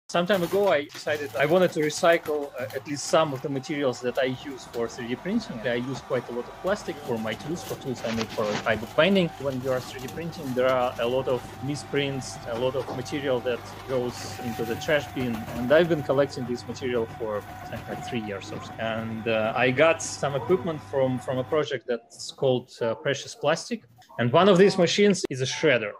Some time ago, I decided I wanted to recycle at least some of the materials that I use for 3D printing. I use quite a lot of plastic for my tools, I make for iBookBinding. When you are 3D printing, there are a lot of misprints, a lot of material that goes into the trash bin. And I've been collecting this material for something like 3 years or so. And I got some equipment from a project that's called Precious Plastic. And one of these machines is a shredder.